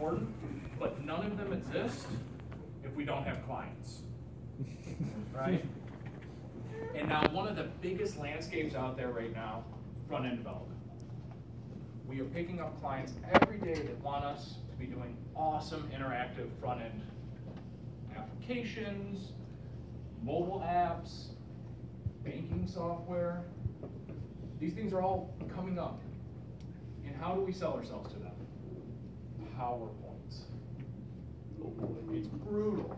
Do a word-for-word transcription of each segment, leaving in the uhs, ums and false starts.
important, but none of them exist if we don't have clients, right? And now one of the biggest landscapes out there right now, front-end development. We are picking up clients every day that want us to be doing awesome interactive front-end applications, mobile apps, banking software. These things are all coming up. And how do we sell ourselves to them? PowerPoints. It's brutal.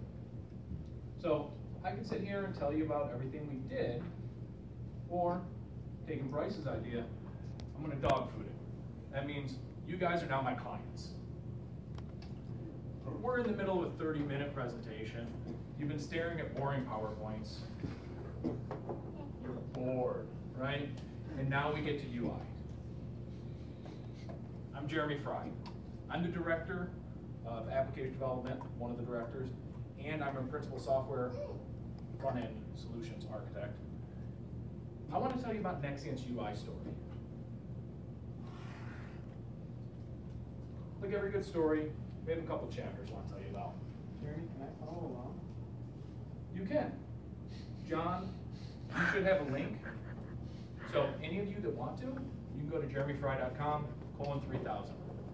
So I can sit here and tell you about everything we did, or taking Bryce's idea, I'm going to dog food it. That means you guys are now my clients. We're in the middle of a thirty minute presentation. You've been staring at boring PowerPoints. You're bored, right? And now we get to U I. I'm Jeremy Fry. I'm the director of application development, one of the directors, and I'm a principal software front-end solutions architect. I want to tell you about Nexxient's U I story. Like every good story, we have a couple chapters I want to tell you about. Jeremy, can I follow along? You can. John, you should have a link. So any of you that want to, you can go to jeremy fry dot com colon three thousand.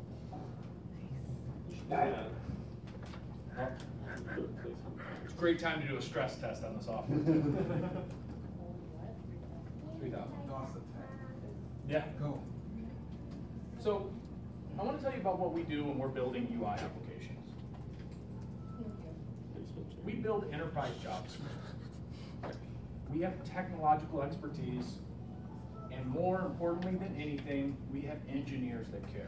Yeah. It's a great time to do a stress test on the software. three thousand. Yeah. Go. So I want to tell you about what we do when we're building U I applications. We build enterprise JavaScript. We have technological expertise, and more importantly than anything, we have engineers that care.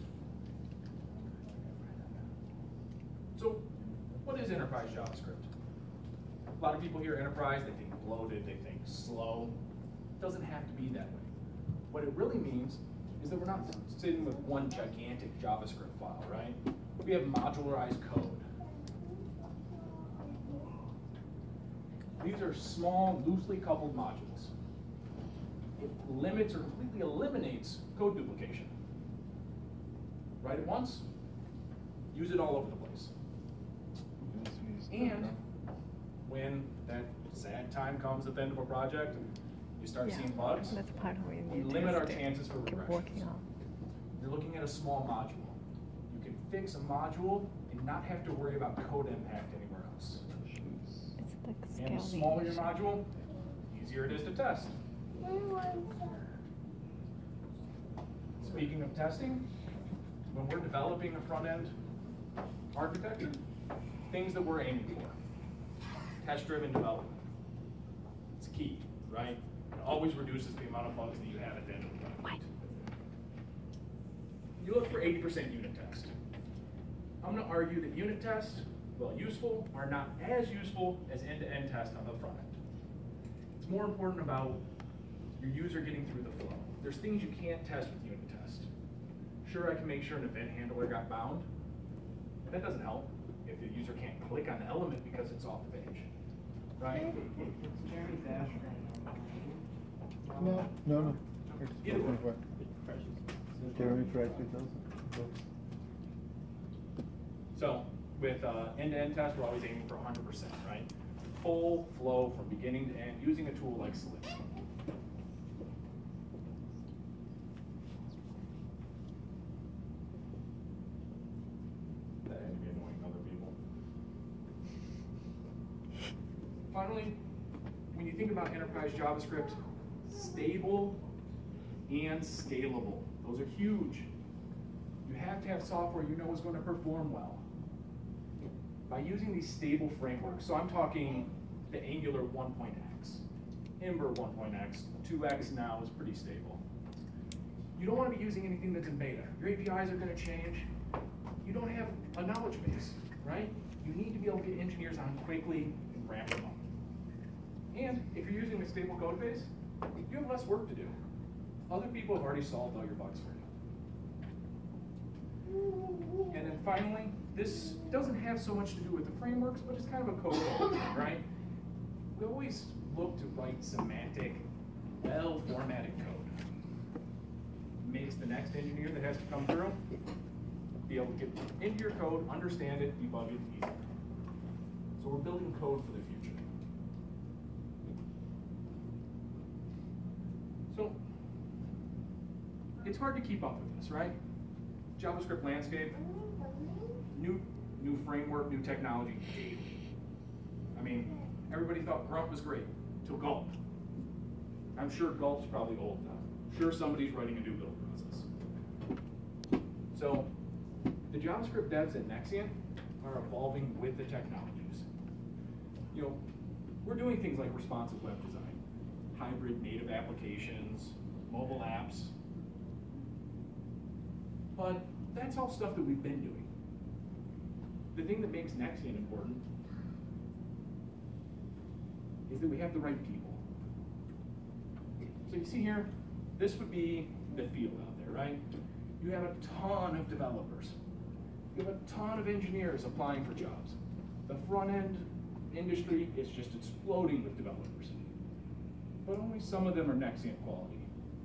So what is enterprise JavaScript? A lot of people hear enterprise, they think bloated, they think slow. It doesn't have to be that way. What it really means is that we're not sitting with one gigantic JavaScript file, right? We have modularized code. These are small, loosely coupled modules. It limits or completely eliminates code duplication. Write it once, use it all over the place. And when that sad time comes at the end of a project, you start Yeah, seeing bugs, that's part of what you we need limit to our stay- chances for keep regressions. working on. You're looking at a small module. You can fix a module and not have to worry about code impact anywhere else. It's like And the scaling smaller your issue. module, easier it is to test. Speaking of testing, when we're developing a front-end architecture, things that we're aiming for. Test-driven development. It's key, right? It always reduces the amount of bugs that you have at the end of the project. You look for eighty percent unit test. I'm going to argue that unit tests, while useful, are not as useful as end-to-end test on the front end. It's more important about your user getting through the flow. There's things you can't test with unit test. Sure, I can make sure an event handler got bound. That doesn't help if the user can't click on the element because it's off the page, right? It's Jeremy's dash. No, no, no. Either way. Jeremy Fry three thousand. So with uh, end-to-end test, we're always aiming for one hundred percent, right? Full flow from beginning to end using a tool like Selenium. That had to be annoying other people. Finally, when you think about enterprise JavaScript, stable and scalable. Those are huge. You have to have software you know is going to perform well. By using these stable frameworks, so I'm talking the Angular one point x, Ember one point x, two x now is pretty stable. You don't want to be using anything that's in beta. Your A P Is are going to change. You don't have a knowledge base, right? You need to be able to get engineers on quickly and ramp them up. And if you're using a stable code base, you have less work to do. Other people have already solved all your bugs for you. And then finally, this doesn't have so much to do with the frameworks, but it's kind of a code element, right? We always look to write semantic, well-formatted code. Makes the next engineer that has to come through be able to get into your code, understand it, debug it easier. So we're building code for the future. So it's hard to keep up with this, right? JavaScript landscape, new new framework, new technology daily. I mean, everybody thought Grunt was great till Gulp. I'm sure Gulp's probably old now. I'm sure somebody's writing a new build process. So the JavaScript devs at Nexiant are evolving with the technologies. You know, we're doing things like responsive web design, hybrid native applications, mobile apps. But that's all stuff that we've been doing. The thing that makes Nexiant important is that we have the right people. So you see here, this would be the field out there, right? You have a ton of developers. You have a ton of engineers applying for jobs. The front end industry is just exploding with developers. But only some of them are Nexiant quality.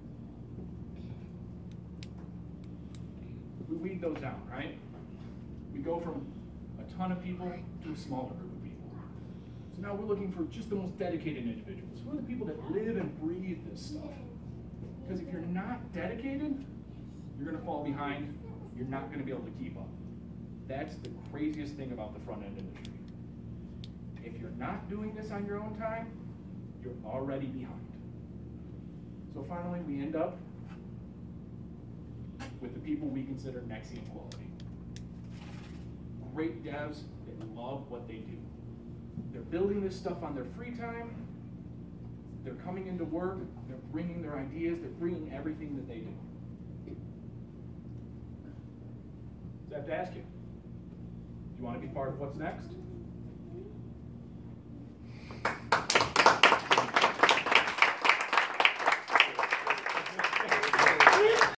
We weed those down, right? We go from a ton of people to a smaller group of people. So now we're looking for just the most dedicated individuals. Who are the people that live and breathe this stuff? Because if you're not dedicated, you're gonna fall behind. You're not gonna be able to keep up. That's the craziest thing about the front end industry. If you're not doing this on your own time, you're already behind. So finally, we end up with the people we consider Nexiant quality. Great devs that love what they do. They're building this stuff on their free time. They're coming into work. They're bringing their ideas. They're bringing everything that they do. So I have to ask you, do you want to be part of what's next?